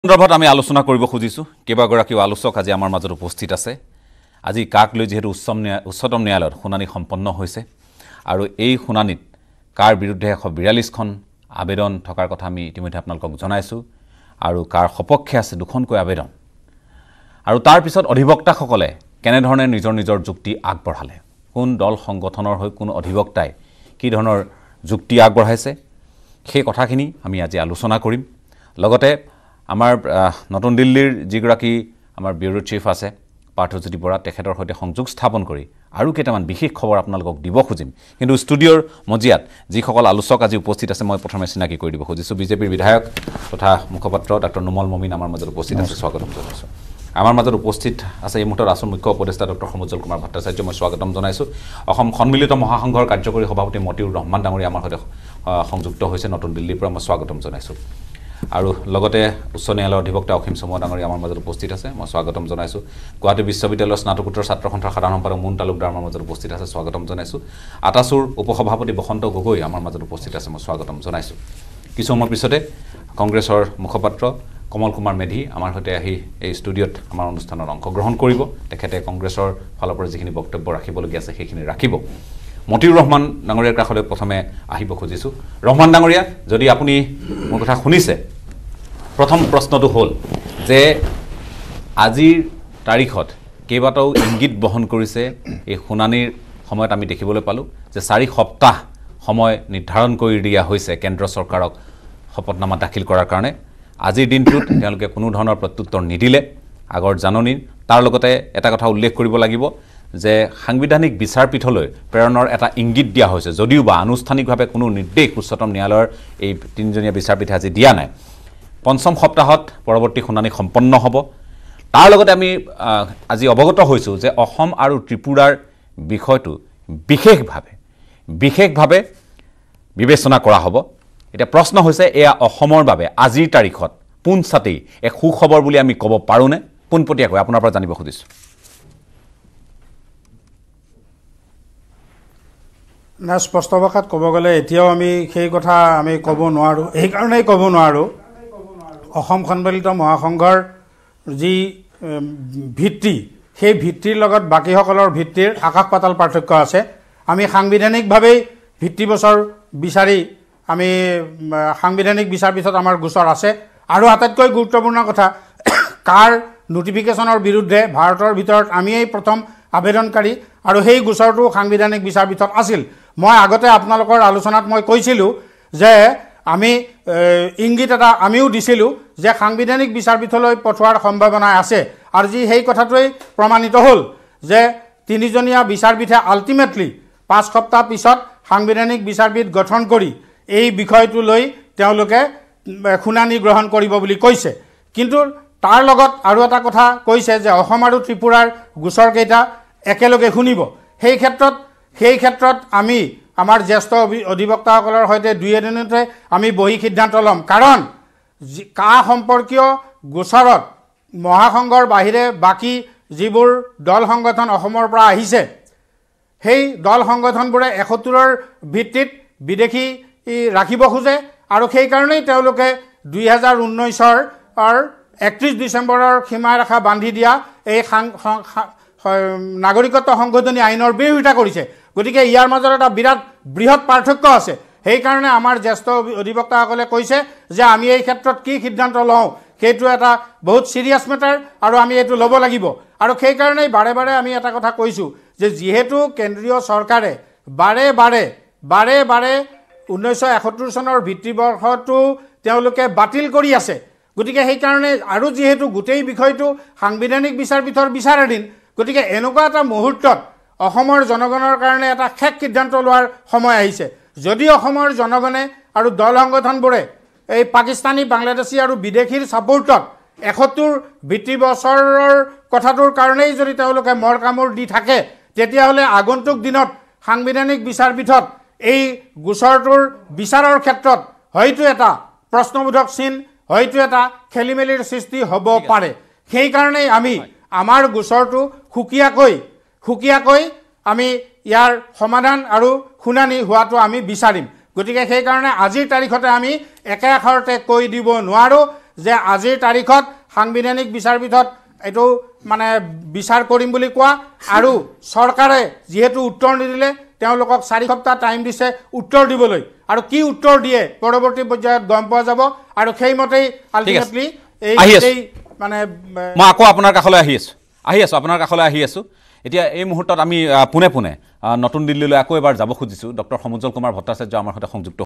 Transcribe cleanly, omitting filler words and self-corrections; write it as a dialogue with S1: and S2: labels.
S1: সন্দৰ্ভত আমি আলোচনা কৰিব খুজিছো কেইবাগৰাকীও আলোচক আজি আমাৰ মাজত উপস্থিত আছে আজি কাক লৈ যেহেতু উচ্চতম ন্যায়ালয়ত শুনানি সম্পন্ন হৈছে আৰু এই শুনানিত কাৰ বিৰুদ্ধে 142খন আবেদন থকাৰ কথা আমি ইতিমধ্যে আপোনালোকক জনাইছো আৰু কাৰ সপক্ষে আছে দুখনকৈ আবেদন আৰু তাৰ পিছত অধিবক্তাসকলে কেনে ধৰণে নিজৰ যুক্তি আগবঢ়ালে কোন দল সংগঠনৰ হৈ কোন অধিবক্তাই কি ধৰণৰ যুক্তি আগবঢ়াইছে সেই কথাখিনি আমি আজি আলোচনা কৰিম লগতে আমাৰ নতুন দিল্লীৰ যিগৰাকী আমাৰ ব্যুৰো চিফ আছে পাৰ্থজ্যোতি বৰা তেখেতৰ সৈতে সংযোগ স্থাপন কৰি আৰু কেইটামান বিশেষ খবৰ আপোনালোকক দিব খুজিম কিন্তু ষ্টুডিঅ'ৰ মজিয়াত যিসকল আলোচক আজি উপস্থিত আছে মই প্ৰথমে চিনাকি কৰি দিব খুজিছো বিজেপিৰ বিধায়ক তথা মুখপাত্ৰ ডক্টৰ নুমল মমিন আমাৰ মাজত উপস্থিত আছে স্বাগতম জনাইছো আমাৰ মাজত উপস্থিত আছে এই মুহূৰ্তত আসন মুখ্য উপদেষ্টা ডক্টৰ সমুজ্জ্বল কুমাৰ ভট্টাচাৰ্য মই স্বাগতম জনাইছো অসম সন্মিলিত মহাসংঘৰ কাৰ্যকৰী সভাপতি মতিউৰ ৰহমান ডাঙৰীয়া আমাৰ সৈতে সংযুক্ত হৈছে নতুন দিল্লীৰ পৰা মই স্বাগতম জনাইছো আৰু লগতে উচ্চ ন্যায়ালয়ৰ অধিবক্তা অসীম চমুৱা ডাঙৰীয়া আমাৰ মাজত উপস্থিত আছে মই স্বাগতম জনাইছো গুৱাহাটী বিশ্ববিদ্যালয়ৰ স্নাতকোত্তৰ ছাত্ৰ সন্থাৰ সাধাৰণ সম্পাদক মুন তালুকদাৰ আমাৰ মাজত উপস্থিত আছে স্বাগতম জনাইছো আটাচুৰ উপসভাপতি বসন্ত গগৈ আমাৰ মাজত উপস্থিত আছে মই স্বাগতম জনাইছো কিছু সময়ৰ পিছতে কংগ্ৰেছৰ মুখপাত্ৰ কমল কুমাৰ মেধি আমাৰ সৈতে আহি এই ষ্টুডিঅ'ত আমাৰ অনুষ্ঠানত অংশগ্ৰহণ কৰিব তেখেতে কংগ্ৰেছৰ ফালৰ পৰা যিখিনি বক্তব্য ৰাখিবলগীয়া আছে সেইখিনি ৰাখিব মতিউৰ ৰহমান ডাঙৰীয়াৰ কাষলৈ প্ৰথমে আহিব খুজিছো ৰহমান ডাঙৰীয়া যদি আপুনি মোৰ কথা শুনিছে প্ৰথম প্ৰশ্নটো হ'ল যে আজিৰ তাৰিখত কেইবাটাও ইংগিত বহন কৰিছে এই শুনানিৰ সময়ত আমি দেখিবলৈ পালো যে 4 সপ্তাহ সময় নিৰ্ধাৰণ কৰি দিয়া হৈছে কেন্দ্ৰ চৰকাৰক শপতনামা দাখিল কৰাৰ কাৰণে আজিৰ দিনটোত তেওঁলোকে কোনো ধৰণৰ প্ৰত্যুত্তৰ নিদিলে আগৰ জাননী তাৰ লগতে এটা কথা উল্লেখ কৰিব লাগিব যে সাংবিধানিক বিচাৰপীঠলৈ প্ৰেৰণৰ এটা ইংগিত দিয়া হৈছে যদিও বা আনুষ্ঠানিকভাৱে কোনো নিৰ্দেশ উচ্চতম ন্যায়ালয়ৰ এই তিনিজনীয়া বিচাৰপীঠে আজি দিয়া নাই পঞ্চম সপ্তাহত পৰৱৰ্তী শুনানি সম্পন্ন হ'ব তাৰ লগতে আমি আজি অৱগত হৈছো যে অসম আৰু ত্ৰিপুৰাৰ বিষয়টো বিশেষভাৱে বিবেচনা কৰা হ'ব এটা প্ৰশ্ন হৈছে এয়া অসমৰ বাবে আজিৰ তাৰিখত পুনচাতেই এক সুখবৰ বুলি আমি ক'ব পাৰোনে পোনপটীয়াকৈ আপোনাৰ পৰা জানিব খুজিছো
S2: না স্পষ্ট ভাষাত ক'ব গ'লে এতিয়াও আমি সেই কথা আমি ক'ব নোৱাৰো এই কাৰণেই ক'ব নোৱাৰো অসম সন্মিলিত মহাসংঘৰ যি ভিত্তি সেই ভিত্তিৰ লগত বাকীসকলৰ ভিত্তিৰ আকাশ পাতাল পাৰ্থক্য আছে আমি সাংবিধানিকভাৱে ভিত্তি বছৰ বিচাৰি আমি সাংবিধানিক বিচাৰপীঠত আমাৰ গোচৰ আছে আৰু আটাইতকৈ গুৰুত্বপূৰ্ণ কথা কাৰ নোটিফিকেশ্যনৰ বিৰুদ্ধে ভাৰতৰ ভিতৰত আমিয়েই প্ৰথম আবেদনকাৰী আৰু সেই গোচৰটো সাংবিধানিক বিচাৰপীঠত আছিল মই আগতে আপোনালোকৰ আলোচনাত মই কৈছিলোঁ যে আমি ইংগিত এটা আমিও দিছিলোঁ যে সাংবিধানিক বিচাৰপীঠলৈ পঠোৱাৰ সম্ভাৱনা আছে আৰু যি সেই কথাটোৱেই প্ৰমাণিত হ'ল যে তিনিজনীয়া বিচাৰপীঠে আল্টিমেটলি 5 সপ্তাহ পিছত সাংবিধানিক বিচাৰপীঠ গঠন কৰি এই বিষয়টো লৈ তেওঁলোকে শুনানি গ্ৰহণ কৰিব বুলি কৈছে কিন্তু তাৰ লগত আৰু এটা কথা কৈছে যে অসম আৰু ত্ৰিপুৰাৰ গোচৰকেইটা একেলগে শুনিব সেই ক্ষেত্ৰত আমি আমাৰ জ্যেষ্ঠ অধিবক্তাসকলৰ সৈতে দুই এদিনতে আমি বহি সিদ্ধান্ত ল'ম কাৰণ কা সম্পৰ্কীয় গোচৰত মহাসংঘৰ বাহিৰে বাকী যিবোৰ দল সংগঠন অসমৰ পৰা আহিছে সেই দল সংগঠনবোৰে 71ৰ ভিত্তিত বিদেশী ৰাখিব খোজে আৰু সেই কাৰণেই তেওঁলোকে 2019ৰ 31 ডিচেম্বৰৰ সীমাৰেখা বান্ধি দিয়া এই নাগৰিকত্ব সংশোধনী আইনৰ বিৰোধিতা কৰিছে গতিকে ইয়াৰ মাজত এটা বিৰাট বৃহৎ পাৰ্থক্য আছে সেইকাৰণে আমাৰ জ্যেষ্ঠ অধিবক্তাসকলে কৈছে যে আমি এই ক্ষেত্ৰত কি সিদ্ধান্ত লওঁ সেইটো এটা বহুত চিৰিয়াছ মেটাৰ আৰু আমি এইটো ল'ব লাগিব আৰু সেইকাৰণেই বাৰে বাৰে আমি এটা কথা কৈছোঁ যে যিহেতু কেন্দ্ৰীয় চৰকাৰে বাৰে বাৰে 1971 চনৰ ভিত্তিবৰ্ষটো তেওঁলোকে বাতিল কৰি আছে গতিকে সেইকাৰণে আৰু যিহেতু গোটেই বিষয়টো সাংবিধানিক বিচাৰপীঠৰ বিচাৰাধীন গতিকে এনেকুৱা এটা মুহূৰ্তত অসমৰ জনগণৰ কাৰণে এটা শেষ সিদ্ধান্ত লোৱাৰ সময় আহিছে যদি অসমৰ জনগণে আৰু দল সংগঠনবোৰে এই পাকিস্তানী বাংলাদেশী আৰু বিদেশীৰ ছাপোৰ্টত 71 ভিত্তি বছৰৰ কথাটোৰ কাৰণেই যদি তেওঁলোকে মৰ কামোৰ দি থাকে তেতিয়াহ'লে আগন্তুক দিনত সাংবিধানিক বিচাৰপীঠত এই গোচৰটোৰ বিচাৰৰ ক্ষেত্ৰত হয়তো এটা প্ৰশ্নবোধক চিন হয়তো এটা খেলিমেলিৰ সৃষ্টি হ'ব পাৰে সেইকাৰণেই আমি আমাৰ গোচৰটো সুকীয়াকৈ আমি ইয়াৰ সমাধান আৰু শুনানি হোৱাটো আমি বিচাৰিম গতিকে সেই কাৰণে আজিৰ তাৰিখতে আমি একে আখৰতে কৈ দিব নোৱাৰো যে আজিৰ তাৰিখত সাংবিধানিক বিচাৰপীঠত এইটো মানে বিচাৰ কৰিম বুলি কোৱা আৰু চৰকাৰে যিহেতু উত্তৰ নিদিলে তেওঁলোকক 4 সপ্তাহ টাইম দিছে উত্তৰ দিবলৈ আৰু কি উত্তৰ দিয়ে পৰৱৰ্তী পৰ্যায়ত গম পোৱা যাব আৰু সেইমতেই আলটিমেটলি এই মানে
S1: মই আকৌ আপোনাৰ কাষলৈ আহি আছো আপোনাৰ কাষলৈ আহি আছো এতিয়া এই মুহূৰ্তত আমি পোনে পোনে নতুন দিল্লীলৈ আকৌ এবাৰ যাব খুজিছো ডক্টৰ সমুজ্জ্বল কুমাৰ ভট্টাচাৰ্য আমাৰ সৈতে সংযুক্ত